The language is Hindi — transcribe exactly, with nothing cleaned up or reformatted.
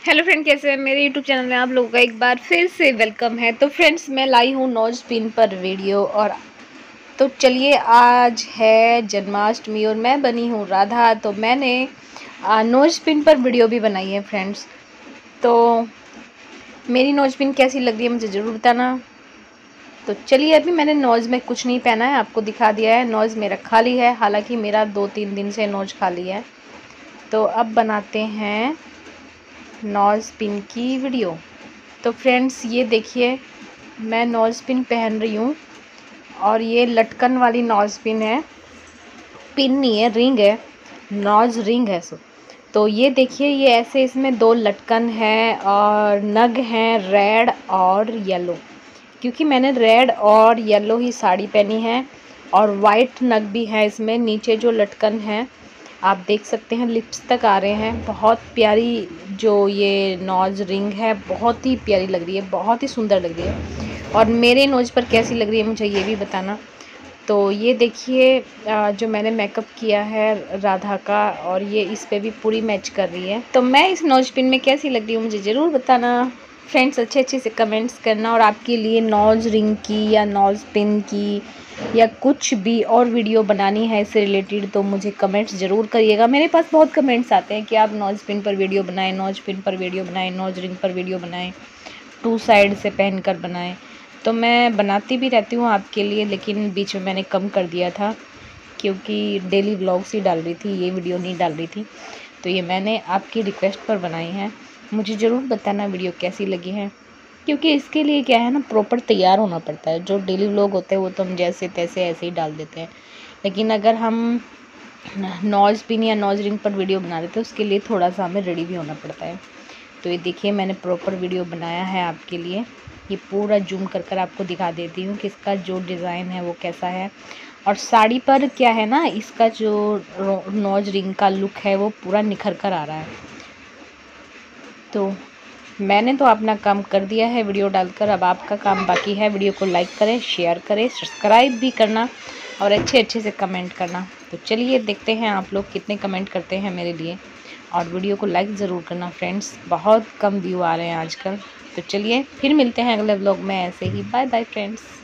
हेलो फ्रेंड, कैसे हैं? मेरे यूट्यूब चैनल में आप लोगों का एक बार फिर से वेलकम है। तो फ्रेंड्स, मैं लाई हूँ नोज पिन पर वीडियो। और तो चलिए, आज है जन्माष्टमी और मैं बनी हूँ राधा। तो मैंने नोज पिन पर वीडियो भी बनाई है फ्रेंड्स। तो मेरी नोज पिन कैसी लग रही है मुझे ज़रूर बताना। तो चलिए, अभी मैंने नोज़ में कुछ नहीं पहना है, आपको दिखा दिया है। नोज़ मेरा खाली है, हालांकि मेरा दो तीन दिन से नोज़ खाली है। तो अब बनाते हैं नोज़ पिन की वीडियो। तो फ्रेंड्स, ये देखिए, मैं नोज़ पिन पहन रही हूँ और ये लटकन वाली नोज़ पिन है। पिन नहीं है, रिंग है, नोज़ रिंग है। सो तो ये देखिए, ये ऐसे इसमें दो लटकन है और नग हैं रेड और येलो, क्योंकि मैंने रेड और येलो ही साड़ी पहनी है। और वाइट नग भी है इसमें। नीचे जो लटकन है आप देख सकते हैं, लिप्स तक आ रहे हैं। बहुत प्यारी जो ये नोज रिंग है, बहुत ही प्यारी लग रही है, बहुत ही सुंदर लग रही है। और मेरे नोज पर कैसी लग रही है मुझे ये भी बताना। तो ये देखिए, जो मैंने मेकअप किया है राधा का, और ये इस पे भी पूरी मैच कर रही है। तो मैं इस नोज पिन में कैसी लग रही हूँ मुझे ज़रूर बताना फ्रेंड्स। अच्छे अच्छे से कमेंट्स करना। और आपके लिए नोज रिंग की या नोज पिन की या कुछ भी और वीडियो बनानी है इससे रिलेटेड तो मुझे कमेंट्स ज़रूर करिएगा। मेरे पास बहुत कमेंट्स आते हैं कि आप नोज पिन पर वीडियो बनाएं, नोज पिन पर वीडियो बनाएं, नोज रिंग पर वीडियो बनाएं, टू साइड से पहन कर बनाएं। तो मैं बनाती भी रहती हूँ आपके लिए, लेकिन बीच में मैंने कम कर दिया था क्योंकि डेली व्लॉग्स ही डाल रही थी, ये वीडियो नहीं डाल रही थी। तो ये मैंने आपकी रिक्वेस्ट पर बनाई है। मुझे ज़रूर बताना वीडियो कैसी लगी है, क्योंकि इसके लिए क्या है ना, प्रॉपर तैयार होना पड़ता है। जो डेली व्लॉग होते हैं वो तो हम जैसे तैसे ऐसे ही डाल देते हैं, लेकिन अगर हम नोज पिन या नोज रिंग पर वीडियो बना देते हैं उसके लिए थोड़ा सा हमें रेडी भी होना पड़ता है। तो ये देखिए, मैंने प्रॉपर वीडियो बनाया है आपके लिए। ये पूरा जूम कर कर आपको दिखा देती हूँ कि इसका जो डिज़ाइन है वो कैसा है। और साड़ी पर क्या है ना, इसका जो नोज रिंग का लुक है वो पूरा निखर कर आ रहा है। तो मैंने तो अपना काम कर दिया है वीडियो डालकर, अब आपका काम बाकी है। वीडियो को लाइक करें, शेयर करें, सब्सक्राइब भी करना और अच्छे अच्छे से कमेंट करना। तो चलिए देखते हैं आप लोग कितने कमेंट करते हैं मेरे लिए। और वीडियो को लाइक ज़रूर करना फ्रेंड्स, बहुत कम व्यू आ रहे हैं आजकल। तो चलिए फिर मिलते हैं अगले व्लॉग में ऐसे ही। Bye bye friends.